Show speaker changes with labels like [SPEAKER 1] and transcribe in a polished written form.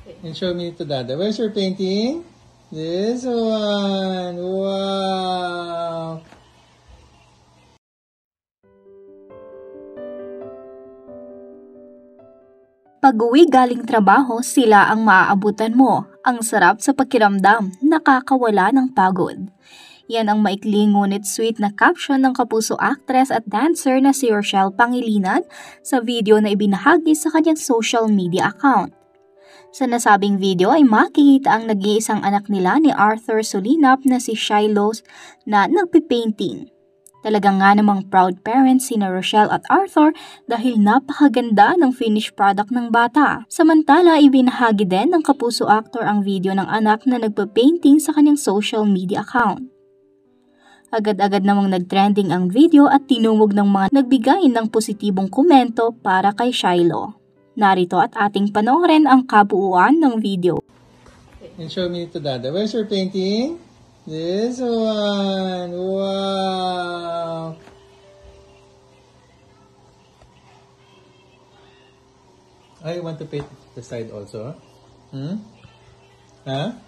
[SPEAKER 1] And show me to Dada. Where's your painting? This one. Wow.
[SPEAKER 2] Pag-uwi galing trabaho, sila ang maaabutan mo. Ang sarap sa pakiramdam, nakakawala ng pagod. Yan ang maikling ngunit sweet na caption ng kapuso actress at dancer na si Rochelle Pangilinan sa video na ibinahagi sa kanyang social media account. Sa nasabing video ay makikita ang nag-iisang anak nila ni Arthur Solinap na si Shiloh na nagpipainting. Talaga nga namang proud parents sina Rochelle at Arthur dahil napakaganda ng finished product ng bata. Samantala, ibinahagi din ng kapuso actor ang video ng anak na nagpa-painting sa kanyang social media account. Agad-agad namang nag-trending ang video at tinumog ng mga nagbigay ng positibong komento para kay Shiloh. Narito at ating panoorin ang kabuuan ng video.
[SPEAKER 1] And show me to Dada. Where's your painting? This one. Wow. I want to paint the side also. Huh?